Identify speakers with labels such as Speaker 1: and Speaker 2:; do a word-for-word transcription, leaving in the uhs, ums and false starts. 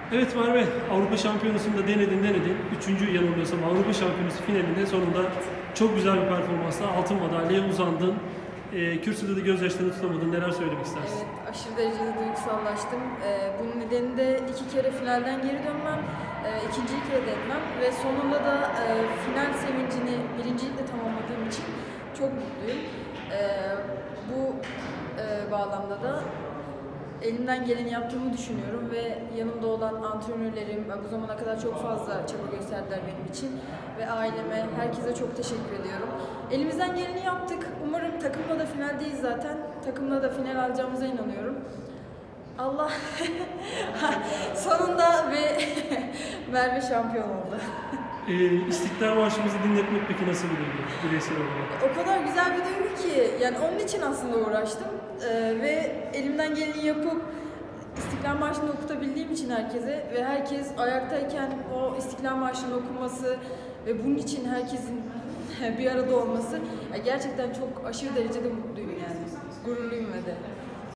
Speaker 1: Evet Merve, Avrupa Şampiyonası'nda denedin denedin. Üçüncü yanılmıyorsam Avrupa Şampiyonası finalinde sonunda çok güzel bir performansla altın madalyaya uzandın. E, kürsüde de gözyaşlarını tutamadın. Neler söylemek istersin?
Speaker 2: Evet, aşırı derecede duygusallaştım. Ee, bunun nedeni de iki kere finalden geri dönmem, e, ikinciyi kere de etmem ve sonunda da e, final sevincini birincilikle tamamladığım için çok mutluyum. E, bu e, bağlamda da elimden geleni yaptığımı düşünüyorum ve yanımda olan antrenörlerim bu zamana kadar çok fazla çaba gösterdiler benim için ve aileme, herkese çok teşekkür ediyorum. Elimizden geleni yaptık. Umarım takımla da finaldeyiz zaten. Takımla da final alacağımıza inanıyorum. Allah sonunda ve Merve şampiyon oldu.
Speaker 1: E, İstiklal Marşımızı dinletmek peki nasıl bir duygu bireysel olarak?
Speaker 2: O kadar güzel bir duygu ki, yani onun için aslında uğraştım ee, ve elimden geleni yapıp İstiklal Marşı'nı okutabildiğim için herkese ve herkes ayaktayken o İstiklal Marşı'nın okunması ve bunun için herkesin bir arada olması gerçekten çok aşırı derecede mutluyum yani. Gururluyum ve de.